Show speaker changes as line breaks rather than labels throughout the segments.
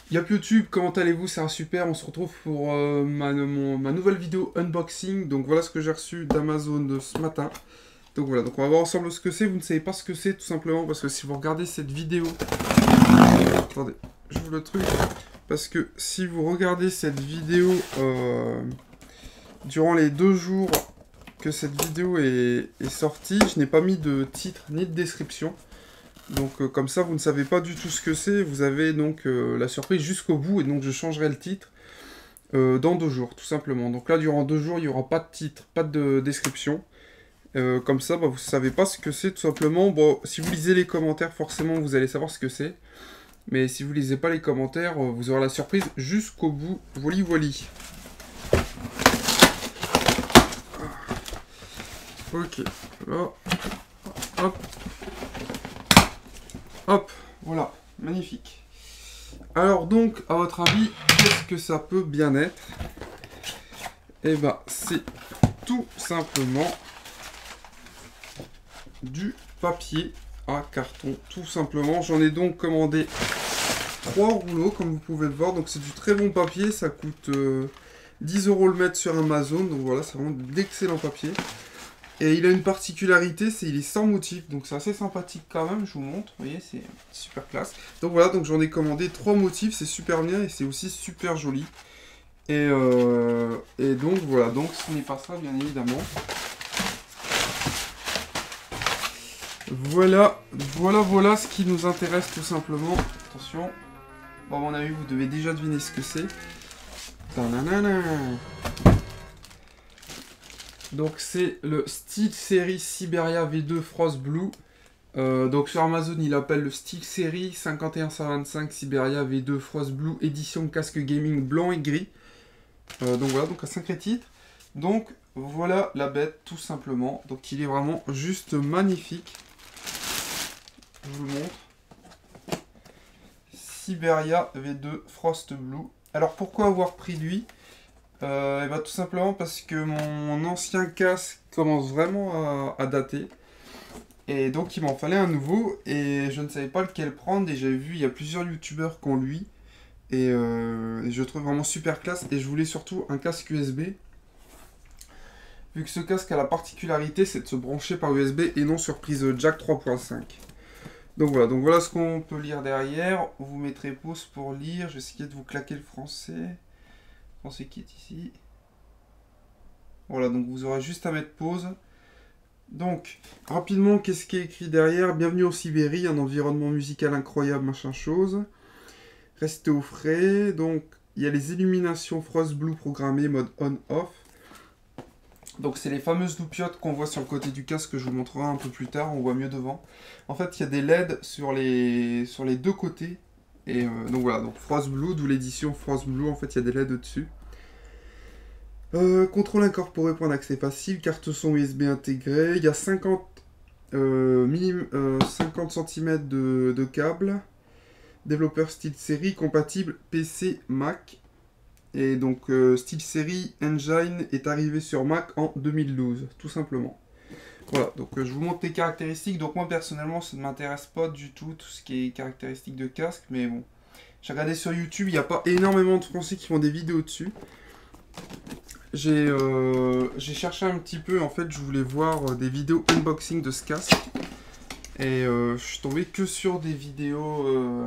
Yap YouTube, comment allez-vous? C'est un super, on se retrouve pour ma nouvelle vidéo unboxing. Donc voilà ce que j'ai reçu d'Amazon ce matin. Donc voilà, donc on va voir ensemble ce que c'est. Vous ne savez pas ce que c'est tout simplement parce que si vous regardez cette vidéo... Attendez, j'ouvre le truc. Parce que si vous regardez cette vidéo durant les 2 jours que cette vidéo est sortie, je n'ai pas mis de titre ni de description. Donc comme ça, vous ne savez pas du tout ce que c'est. Vous avez donc la surprise jusqu'au bout. Et donc je changerai le titre dans 2 jours, tout simplement. Donc là, durant 2 jours, il n'y aura pas de titre, pas de description. Comme ça, bah, vous ne savez pas ce que c'est, tout simplement. Bon, si vous lisez les commentaires, forcément, vous allez savoir ce que c'est. Mais si vous lisez pas les commentaires, vous aurez la surprise jusqu'au bout. Voili voili. Ok, là. Hop. Hop, voilà, magnifique. Alors donc, à votre avis, qu'est-ce que ça peut bien être? Eh ben, c'est tout simplement du papier à carton, tout simplement. J'en ai donc commandé 3 rouleaux, comme vous pouvez le voir. Donc c'est du très bon papier, ça coûte 10 € le mètre sur Amazon. Donc voilà, c'est vraiment d'excellent papier. Et il a une particularité, c'est qu'il est sans motif, donc c'est assez sympathique quand même, je vous montre, vous voyez, c'est super classe. Donc voilà, donc j'en ai commandé 3 motifs, c'est super bien et c'est aussi super joli. Et donc voilà, donc ce n'est pas ça bien évidemment. Voilà ce qui nous intéresse tout simplement. Attention, bon, à mon avis vous devez déjà deviner ce que c'est. Tananana. Donc c'est le SteelSeries Siberia V2 Frost Blue. Donc sur Amazon il appelle le SteelSeries 5125 Siberia V2 Frost Blue édition casque gaming blanc et gris. Donc voilà, donc un sacré titre. Donc voilà la bête tout simplement. Donc il est vraiment juste magnifique. Je vous le montre. Siberia V2 Frost Blue. Alors pourquoi avoir pris lui? Et bah, tout simplement parce que mon ancien casque commence vraiment à dater. Et donc il m'en fallait un nouveau. Et je ne savais pas lequel prendre. Et j'avais vu, il y a plusieurs youtubeurs qui ont lui. Et je le trouve vraiment super classe. Et je voulais surtout un casque USB. Vu que ce casque a la particularité, c'est de se brancher par USB et non sur prise jack 3.5. Donc voilà ce qu'on peut lire derrière. Vous mettrez pause pour lire. Je vais essayer de vous claquer le français. Français qui est ici. Voilà, donc vous aurez juste à mettre pause. Donc, rapidement, qu'est-ce qui est écrit derrière? Bienvenue en Sibérie, un environnement musical incroyable, machin chose. Restez au frais. Donc, il y a les illuminations Frost Blue programmées, mode on-off. Donc, c'est les fameuses loupiottes qu'on voit sur le côté du casque que je vous montrerai un peu plus tard. On voit mieux devant. En fait, il y a des LED sur les 2 côtés. Et donc voilà, donc Frost Blue, d'où l'édition Frost Blue. En fait, il y a des LED au-dessus. Contrôle incorporé, point d'accès facile, carte son USB intégrée, il y a 50 cm de câble, développeur SteelSeries, compatible PC, Mac, et donc SteelSeries Engine est arrivé sur Mac en 2012, tout simplement. Voilà, donc je vous montre les caractéristiques. Donc moi personnellement ça ne m'intéresse pas du tout ce qui est caractéristiques de casque, mais bon, j'ai regardé sur YouTube, il n'y a pas énormément de Français qui font des vidéos dessus. J'ai cherché un petit peu, en fait je voulais voir des vidéos unboxing de ce casque. Et je suis tombé que sur des vidéos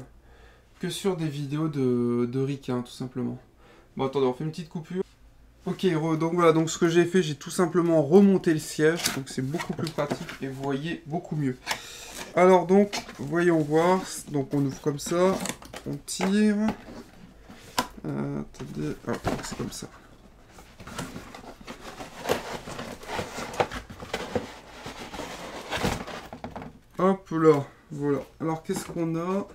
de Rick, hein, tout simplement. Bon attendez, on fait une petite coupure. Ok, donc voilà, donc ce que j'ai fait, j'ai tout simplement remonté le siège, donc c'est beaucoup plus pratique et vous voyez beaucoup mieux. Alors donc, voyons voir, donc on ouvre comme ça, on tire. Attendez, ah, c'est comme ça. Hop là, voilà. Alors qu'est-ce qu'on a?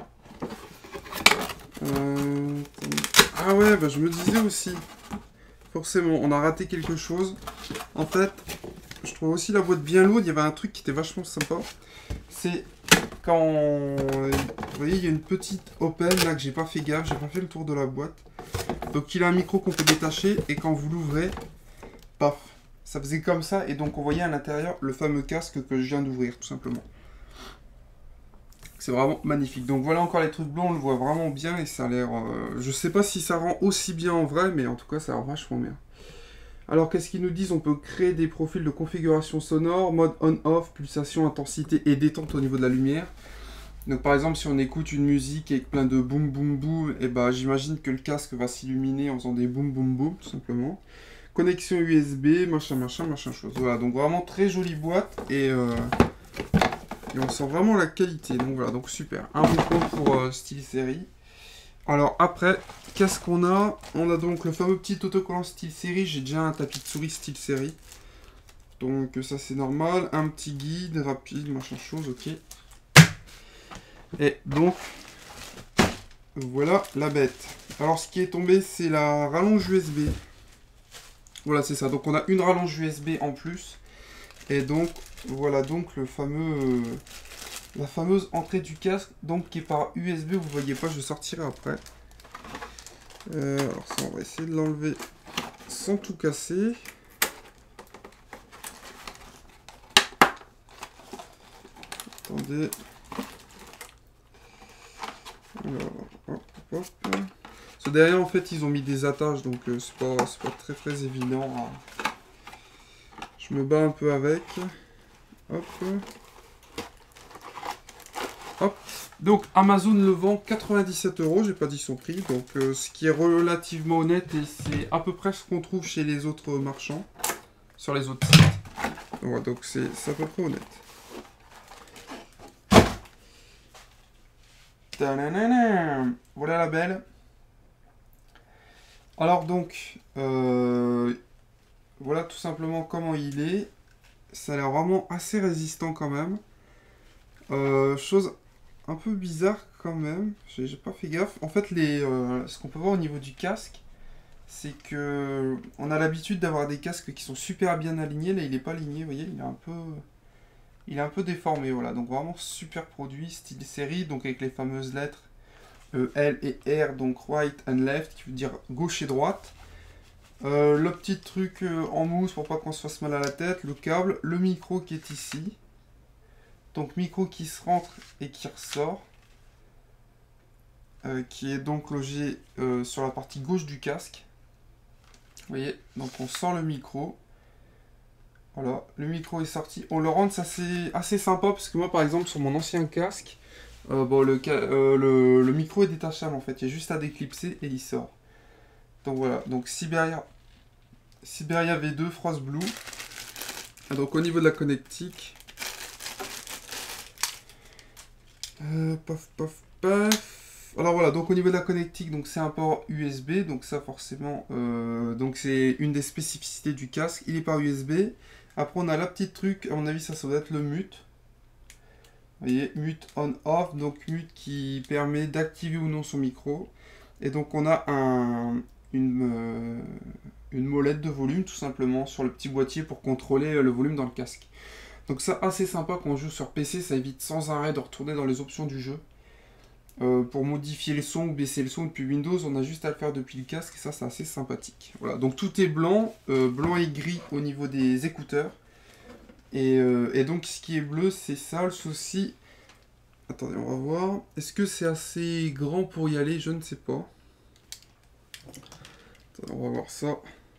Ah ouais, bah je me disais aussi. Forcément, on a raté quelque chose. En fait, je trouve aussi la boîte bien lourde. Il y avait un truc qui était vachement sympa. C'est quand... Vous voyez, il y a une petite open là que j'ai pas fait gaffe. J'ai pas fait le tour de la boîte. Donc il a un micro qu'on peut détacher. Et quand vous l'ouvrez, paf, ça faisait comme ça. Et donc on voyait à l'intérieur le fameux casque que je viens d'ouvrir, tout simplement. C'est vraiment magnifique. Donc voilà encore les trucs blancs, on le voit vraiment bien et ça a l'air... je sais pas si ça rend aussi bien en vrai, mais en tout cas ça a l'air vachement bien. Alors qu'est-ce qu'ils nous disent? On peut créer des profils de configuration sonore, mode on-off, pulsation, intensité et détente au niveau de la lumière. Donc par exemple si on écoute une musique avec plein de boum boum boum, et bah j'imagine que le casque va s'illuminer en faisant des boum boum boum tout simplement. Connexion USB, machin machin machin chose. Voilà, donc vraiment très jolie boîte et on sent vraiment la qualité. Donc voilà, donc super. Un bon point pour SteelSeries. Alors après, qu'est-ce qu'on a? On a donc le fameux petit autocollant SteelSeries. J'ai déjà un tapis de souris SteelSeries. Donc ça c'est normal. Un petit guide rapide, machin chose, ok. Et donc, voilà la bête. Alors ce qui est tombé, c'est la rallonge USB. Voilà, c'est ça. Donc on a une rallonge USB en plus. Et donc, voilà donc le fameux... la fameuse entrée du casque, donc qui est par USB, vous voyez pas, je sortirai après. Alors ça, on va essayer de l'enlever sans tout casser. Attendez. Alors, hop, hop. Ce derrière, en fait, ils ont mis des attaches, donc c'est pas très très évident. Hein. Je me bats un peu avec. Hop. Hop. Donc Amazon le vend 97 €, j'ai pas dit son prix, donc ce qui est relativement honnête et c'est à peu près ce qu'on trouve chez les autres marchands, sur les autres sites. Voilà, donc c'est à peu près honnête. Ta-na-na-na. Voilà la belle. Alors donc, voilà tout simplement comment il est. Ça a l'air vraiment assez résistant quand même. Chose un peu bizarre quand même, j'ai pas fait gaffe. En fait, ce qu'on peut voir au niveau du casque, c'est que on a l'habitude d'avoir des casques qui sont super bien alignés. Là, il est pas aligné, vous voyez, il est un peu déformé. Voilà, donc vraiment super produit, SteelSeries, donc avec les fameuses lettres L et R, donc right and left, qui veut dire gauche et droite. Le petit truc en mousse pour pas qu'on se fasse mal à la tête, le câble, le micro qui est ici. Donc micro qui se rentre et qui ressort, qui est donc logé sur la partie gauche du casque. Vous voyez, donc on sort le micro. Voilà, le micro est sorti. On le rentre, ça c'est assez sympa parce que moi par exemple sur mon ancien casque, le micro est détachable en fait. Il y a juste à déclipser et il sort. Donc voilà, donc Siberia V2 Frost Blue. Donc au niveau de la connectique, paf, paf, paf. Alors voilà, donc au niveau de la connectique, donc c'est un port USB, donc ça forcément, donc c'est une des spécificités du casque, il est par USB. Après on a la petite truc, à mon avis ça doit être le mute. Vous voyez, mute on off, donc mute qui permet d'activer ou non son micro. Et donc on a une molette de volume tout simplement sur le petit boîtier pour contrôler le volume dans le casque. Donc ça assez sympa quand on joue sur PC, ça évite sans arrêt de retourner dans les options du jeu. Pour modifier le son ou baisser le son depuis Windows, on a juste à le faire depuis le casque et ça c'est assez sympathique. Voilà, donc tout est blanc, blanc et gris au niveau des écouteurs. Et donc ce qui est bleu c'est ça le souci. Attendez, on va voir. Est-ce que c'est assez grand pour y aller? Je ne sais pas. Attendez, on va voir ça.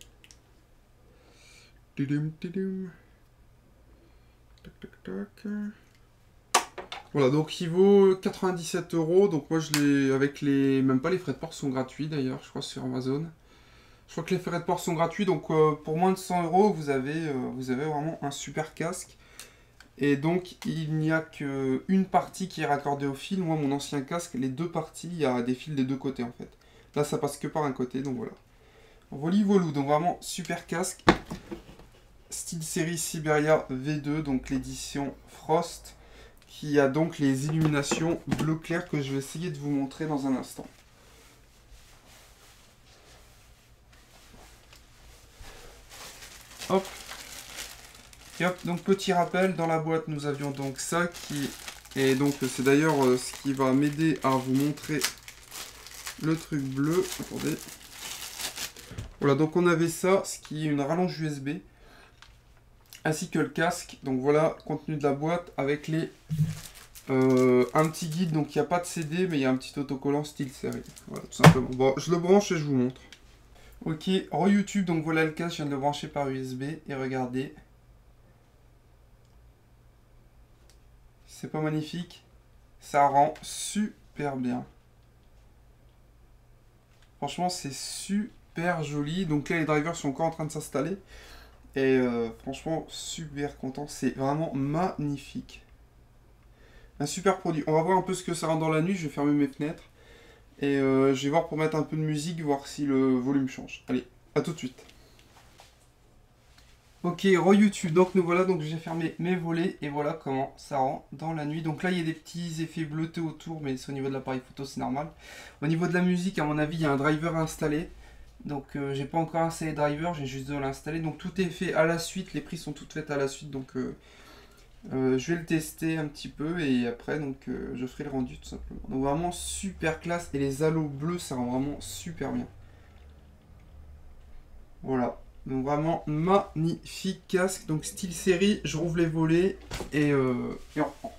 Tidum, tidum. Tac, tac, tac. Voilà, donc il vaut 97 €. Donc moi je l'ai avec les... Même pas les frais de port sont gratuits d'ailleurs, je crois sur Amazon. Je crois que les frais de port sont gratuits, donc pour moins de 100 €, vous avez vraiment un super casque. Et donc il n'y a qu'une partie qui est raccordée au fil. Moi mon ancien casque, les deux parties, il y a des fils des deux côtés en fait. Là ça passe que par un côté, donc voilà. Voilà, donc vraiment super casque. SteelSeries Siberia V2, donc l'édition Frost, qui a donc les illuminations bleu clair que je vais essayer de vous montrer dans un instant. Hop. Et hop, donc petit rappel, dans la boîte nous avions donc ça qui est donc c'est d'ailleurs ce qui va m'aider à vous montrer le truc bleu. Attendez. Voilà, donc on avait ça, ce qui est une rallonge USB, ainsi que le casque. Donc voilà, contenu de la boîte avec les Un petit guide, donc il n'y a pas de CD, mais il y a un petit autocollant style série. Voilà, tout simplement. Bon, je le branche et je vous montre. Ok, YouTube, donc voilà le casque, je viens de le brancher par USB, et regardez. C'est pas magnifique? Ça rend super bien. Franchement, c'est super joli. Donc là, les drivers sont encore en train de s'installer. Et franchement, super content. C'est vraiment magnifique. Un super produit. On va voir un peu ce que ça rend dans la nuit. Je vais fermer mes fenêtres. Et je vais voir pour mettre un peu de musique, voir si le volume change. Allez, à tout de suite. Ok, YouTube, donc nous voilà, donc j'ai fermé mes volets et voilà comment ça rend dans la nuit. Donc là il y a des petits effets bleutés autour, mais c'est au niveau de l'appareil photo, c'est normal. Au niveau de la musique, à mon avis, il y a un driver installé. Donc j'ai pas encore installé le driver, j'ai juste de l'installer. Donc tout est fait à la suite, les prises sont toutes faites à la suite. Donc je vais le tester un petit peu et après donc je ferai le rendu tout simplement. Donc vraiment super classe et les halos bleus ça rend vraiment super bien. Voilà. Donc vraiment magnifique casque, donc style série, je rouvre les volets et on reprend.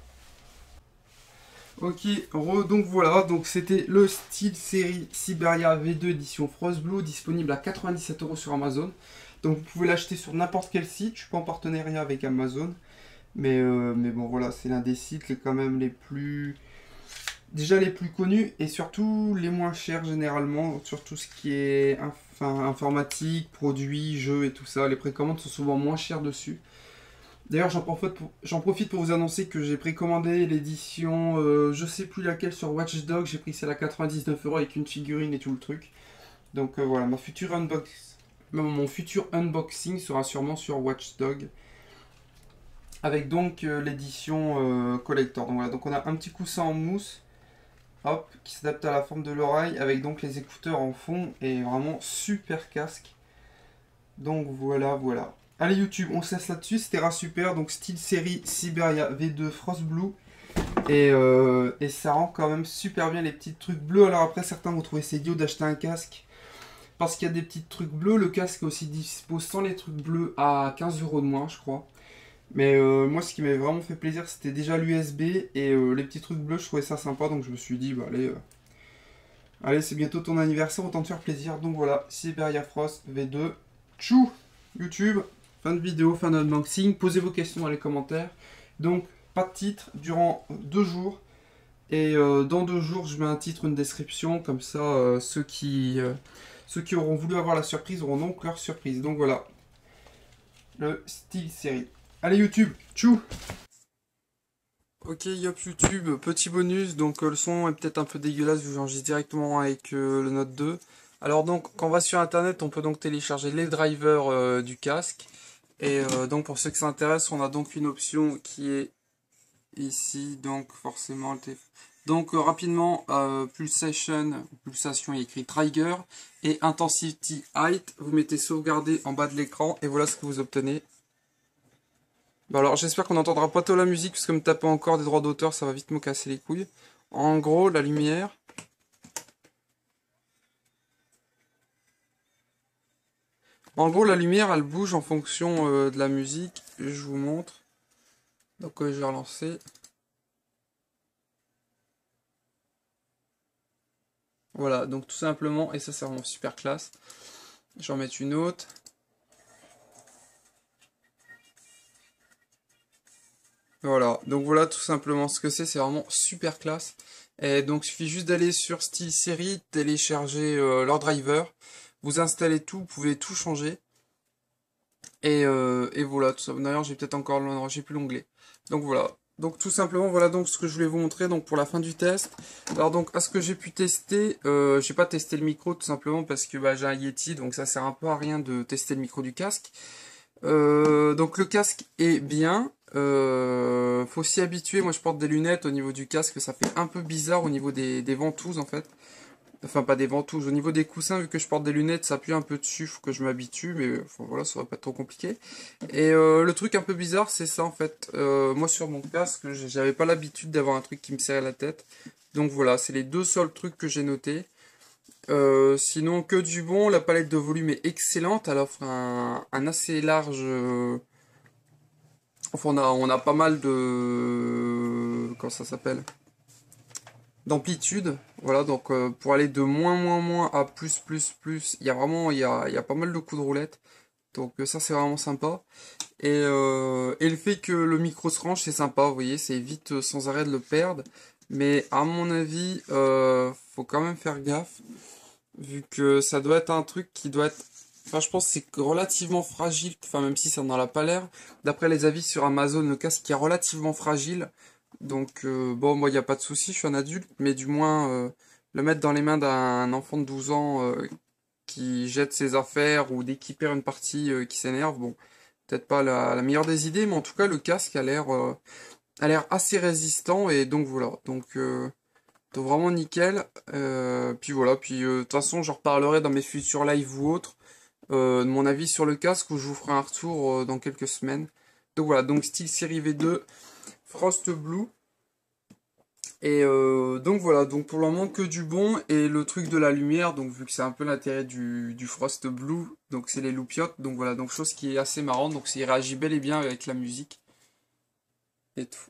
Ok, donc voilà, donc c'était le style série Siberia V2 édition Frost Blue, disponible à 97 € sur Amazon. Donc vous pouvez l'acheter sur n'importe quel site, je suis pas en partenariat avec Amazon, mais bon voilà, c'est l'un des sites quand même les plus... Déjà les plus connus et surtout les moins chers généralement, sur tout ce qui est informatique, produits, jeux et tout ça. Les précommandes sont souvent moins chères dessus. D'ailleurs j'en profite pour vous annoncer que j'ai précommandé l'édition, je sais plus laquelle sur Watch Dogs, j'ai pris celle à 99 € avec une figurine et tout le truc. Donc voilà, mon futur unboxing sera sûrement sur Watch Dogs. Avec donc l'édition collector. Donc voilà, donc on a un petit coussin en mousse. Hop, qui s'adapte à la forme de l'oreille avec donc les écouteurs en fond et vraiment super casque. Donc voilà. Allez YouTube, on se laisse là-dessus, c'était super, donc style série Siberia V2 Frost Blue. Et ça rend quand même super bien les petits trucs bleus. Alors après certains vont trouver c'est idiot d'acheter un casque parce qu'il y a des petits trucs bleus. Le casque est aussi dispo sans les trucs bleus à 15 € de moins je crois. Mais moi ce qui m'avait vraiment fait plaisir c'était déjà l'USB et les petits trucs bleus je trouvais ça sympa donc je me suis dit bah allez c'est bientôt ton anniversaire autant te faire plaisir. Donc voilà, Siberia Frost V2. Tchou YouTube, fin de vidéo, fin d'unboxing, posez vos questions dans les commentaires. Donc pas de titre durant 2 jours et dans 2 jours je mets un titre, une description comme ça ceux qui auront voulu avoir la surprise auront donc leur surprise. Donc voilà, le style série. Allez YouTube, tchou. Ok yop YouTube, petit bonus, donc le son est peut-être un peu dégueulasse vu que j'enregistre directement avec le Note 2. Alors donc quand on va sur internet on peut donc télécharger les drivers du casque. Et donc pour ceux qui s'intéressent on a donc une option qui est ici, donc forcément le téléphone. Donc rapidement, pulsation, il y a écrit trigger et intensity height, vous mettez sauvegarder en bas de l'écran et voilà ce que vous obtenez. Bon alors j'espère qu'on n'entendra pas trop la musique parce que me taper encore des droits d'auteur ça va vite me casser les couilles. En gros la lumière. En gros la lumière elle bouge en fonction de la musique. Je vous montre. Donc je vais relancer. Voilà donc tout simplement et ça c'est vraiment super classe. Je vais en mettre une autre. Voilà, donc voilà tout simplement ce que c'est vraiment super classe. Et donc il suffit juste d'aller sur Style Série, télécharger leur driver, vous installez tout, vous pouvez tout changer. Et voilà, tout ça. D'ailleurs j'ai peut-être encore j'ai plus l'onglet. Donc voilà. Donc tout simplement voilà donc ce que je voulais vous montrer donc pour la fin du test. Alors donc à ce que j'ai pu tester, j'ai pas testé le micro tout simplement parce que bah, j'ai un Yeti donc ça sert un peu à rien de tester le micro du casque. Donc le casque est bien, faut s'y habituer. Moi je porte des lunettes au niveau du casque, ça fait un peu bizarre au niveau des ventouses en fait. Enfin pas des ventouses, au niveau des coussins vu que je porte des lunettes ça appuie un peu dessus, faut que je m'habitue mais enfin, voilà ça va pas être trop compliqué. Et le truc un peu bizarre c'est ça en fait, moi sur mon casque j'avais pas l'habitude d'avoir un truc qui me serrait la tête. Donc voilà c'est les deux seuls trucs que j'ai notés. Sinon que du bon, la palette de volume est excellente, elle offre un assez large... Enfin on a pas mal de... quand ça s'appelle, d'amplitude. Voilà, donc pour aller de moins à plus, il y a vraiment, il y a pas mal de coups de roulette. Donc ça c'est vraiment sympa. Et le fait que le micro se range, c'est sympa, vous voyez, ça évite sans arrêt de le perdre. Mais à mon avis, faut quand même faire gaffe, vu que ça doit être un truc qui doit être... Enfin, je pense que c'est relativement fragile, enfin même si ça n'en a pas l'air. D'après les avis sur Amazon, le casque est relativement fragile. Donc bon, moi il n'y a pas de souci, je suis un adulte, mais du moins le mettre dans les mains d'un enfant de 12 ans qui jette ses affaires ou dès qu'il perd une partie qui s'énerve, bon, peut-être pas la meilleure des idées, mais en tout cas le casque a l'air assez résistant et donc voilà, donc vraiment nickel. Puis voilà, puis de toute façon j'en reparlerai dans mes futurs lives ou autres de mon avis sur le casque où je vous ferai un retour dans quelques semaines. Donc voilà, donc SteelSeries V2 Frost Blue. Et donc voilà, donc pour le moment que du bon, et le truc de la lumière, donc vu que c'est un peu l'intérêt du Frost Blue, donc c'est les loupiotes, donc voilà, donc chose qui est assez marrante, donc il réagit bel et bien avec la musique et tout.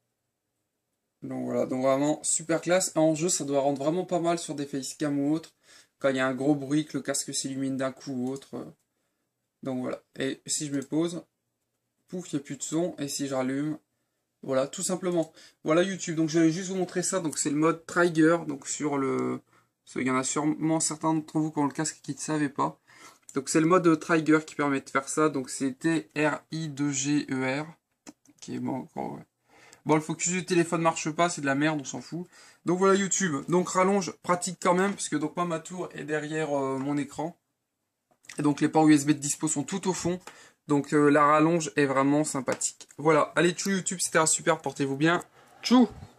Donc voilà, donc vraiment super classe. En jeu, ça doit rendre vraiment pas mal sur des facecam ou autre, quand il y a un gros bruit, que le casque s'illumine d'un coup ou autre. Donc voilà, et si je me pose, pouf, il n'y a plus de son, et si je rallume, voilà, tout simplement. Voilà YouTube, donc j'allais juste vous montrer ça, donc c'est le mode Trigger, donc sur le... Il y en a sûrement certains d'entre vous qui ont le casque qui ne savaient pas. Donc c'est le mode Trigger qui permet de faire ça, donc c'est T-R-I-2-G-E-R. Qui est bon, encore, ouais. Bon, le focus du téléphone marche pas, c'est de la merde, on s'en fout. Donc voilà YouTube, donc rallonge, pratique quand même, puisque donc moi ma tour est derrière mon écran. Et donc les ports USB de dispo sont tout au fond. Donc la rallonge est vraiment sympathique. Voilà, allez tchou YouTube, c'était super, portez-vous bien. Tchou!